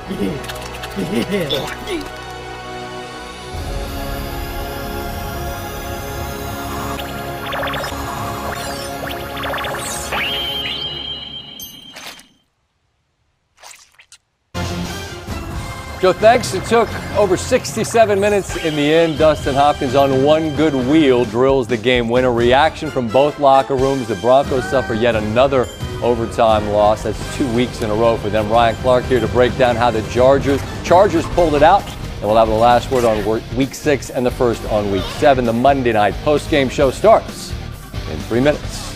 Joe, thanks. It took over 67 minutes in the end. Dustin Hopkins on one good wheel drills the game winner. Reaction from both locker rooms. The Broncos suffer yet another overtime loss. That's 2 weeks in a row for them. Ryan Clark here to break down how the Chargers pulled it out. And we'll have the last word on Week 6 and the first on Week 7. The Monday night postgame show starts in 3 minutes.